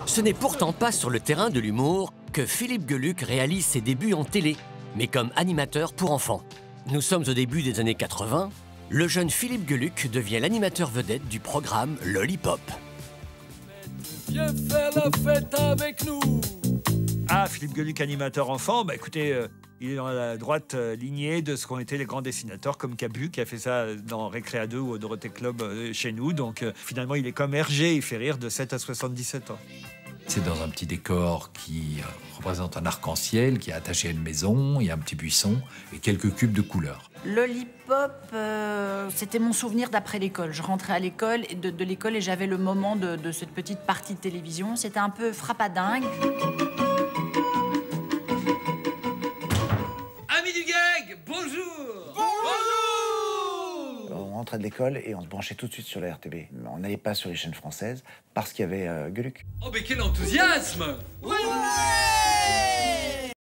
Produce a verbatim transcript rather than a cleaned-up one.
Ce n'est pourtant pas sur le terrain de l'humour que Philippe Geluck réalise ses débuts en télé, mais comme animateur pour enfants. Nous sommes au début des années quatre-vingt. Le jeune Philippe Geluck devient l'animateur vedette du programme Lollipop. Viens faire la fête avec nous. Ah, Philippe Geluck, animateur enfant, bah écoutez, euh, il est dans la droite euh, lignée de ce qu'ont été les grands dessinateurs comme Cabu, qui a fait ça dans Récréa deux ou au Dorothée Club euh, chez nous. Donc euh, finalement, il est comme Hergé, il fait rire de sept à soixante-dix-sept ans. C'est dans un petit décor qui euh, représente un arc-en-ciel qui est attaché à une maison, il y a un petit buisson et quelques cubes de couleurs. Lollipop, euh, c'était mon souvenir d'après l'école. Je rentrais à l'école, de, de l'école et j'avais le moment de, de cette petite partie de télévision. C'était un peu frappadingue. Amis du gag, bonjour. On rentrait de l'école et on se branchait tout de suite sur la R T B. On n'allait pas sur les chaînes françaises parce qu'il y avait euh, Geluck. Oh mais quel enthousiasme. Ouais, ouais.